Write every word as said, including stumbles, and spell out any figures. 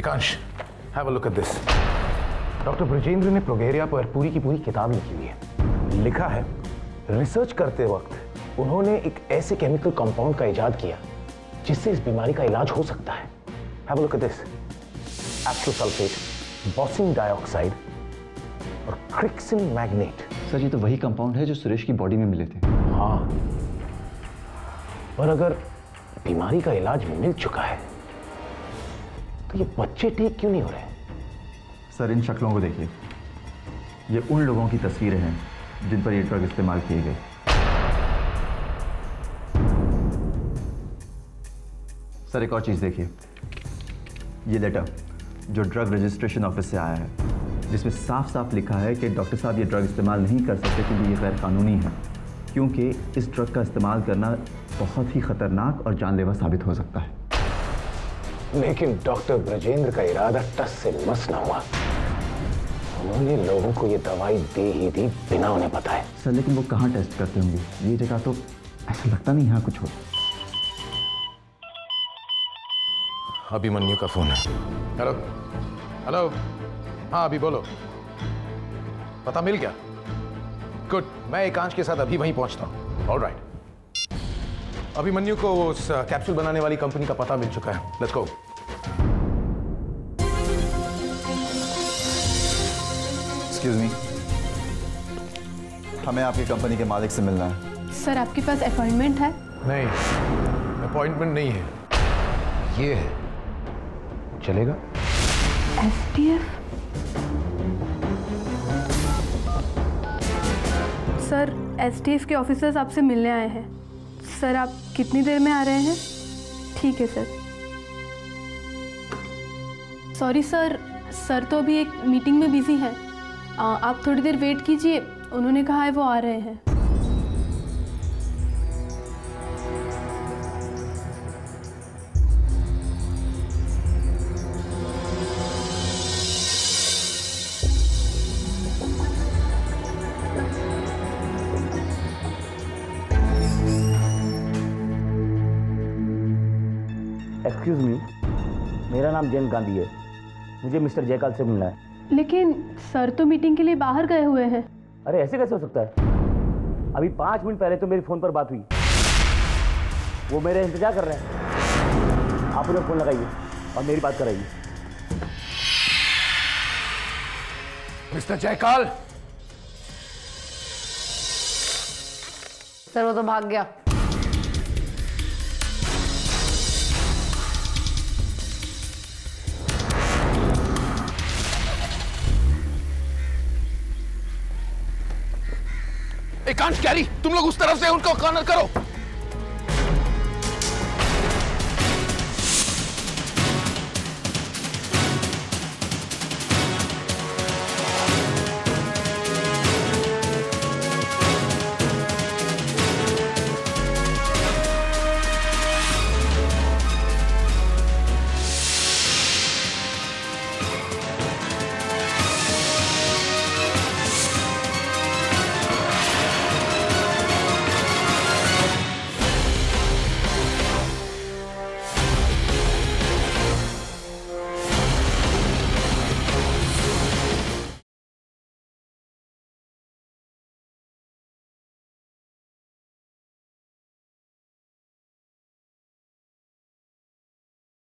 Ekansh, have a look at this. Doctor Brajendra ने progeria पर पूरी की पूरी किताब लिखी हुई है। लिखा है, रिसर्च करते वक्त उन्होंने एक ऐसे केमिकल कंपाउंड का इजाद किया जिससे इस बीमारी का इलाज हो सकता है। Have a look at this. एस्ट्रोसल्फेट, बॉसिन डाइऑक्साइड और क्रिक्सिन मैग्नेट। सर ये तो वही कंपाउंड है जो सुरेश की बॉडी में मिले थे। हाँ, और अगर बीमारी का इलाज मिल चुका है तो ये बच्चे ठीक क्यों नहीं हो रहे? सर इन शक्लों को देखिए, ये उन लोगों की तस्वीरें हैं जिन पर ये ड्रग इस्तेमाल किए गए। सर एक और चीज देखिए, ये लेटर जो ड्रग रजिस्ट्रेशन ऑफिस से आया है, जिसमें साफ साफ लिखा है कि डॉक्टर साहब ये ड्रग इस्तेमाल नहीं कर सकते क्योंकि ये गैर कानूनी है, क्योंकि इस ड्रग का इस्तेमाल करना बहुत ही खतरनाक और जानलेवा साबित हो सकता है। लेकिन डॉक्टर ब्रजेंद्र का इरादा टस से मस ना हुआ। उन्होंने लोगों को ये दवाई दे ही दी बिना उन्हें बताए। सर लेकिन वो कहाँ टेस्ट करते होंगे? ये जगह तो ऐसा लगता नहीं यहाँ कुछ हो। अभिमन्यु का फोन है। हेलो हेलो, हाँ अभी बोलो। पता मिल गया? गुड, मैं एकांश के साथ अभी वहीं पहुंचता हूँ। ऑलराइट। अभिमन्यु को उस कैप्सूल बनाने वाली कंपनी का पता मिल चुका है। Let's go. एक्सक्यूज मी, हमें आपकी कंपनी के मालिक से मिलना है। सर आपके पास अपॉइंटमेंट है? नहीं, अपॉइंटमेंट नहीं है, ये है। चलेगा? S T F? Sir S T F के ऑफिसर्स आपसे मिलने आए हैं। सर आप कितनी देर में आ रहे हैं? ठीक है सर। सॉरी सर, सर तो अभी एक मीटिंग में बिजी हैं। आप थोड़ी देर वेट कीजिए, उन्होंने कहा है वो आ रहे हैं। एक्सक्यूज मी, मेरा नाम जयंत गांधी है, मुझे मिस्टर जयकाल से मिलना है। लेकिन सर तो मीटिंग के लिए बाहर गए हुए हैं। अरे ऐसे कैसे हो सकता है? अभी पाँच मिनट पहले तो मेरी फ़ोन पर बात हुई, वो मेरे इंतजार कर रहे हैं। आप उन्हें फ़ोन लगाइए और मेरी बात कराइए। मिस्टर जयकाल। सर वो तो भाग गया। एकांश, कैरी, तुम लोग उस तरफ से उनको कॉर्नर करो।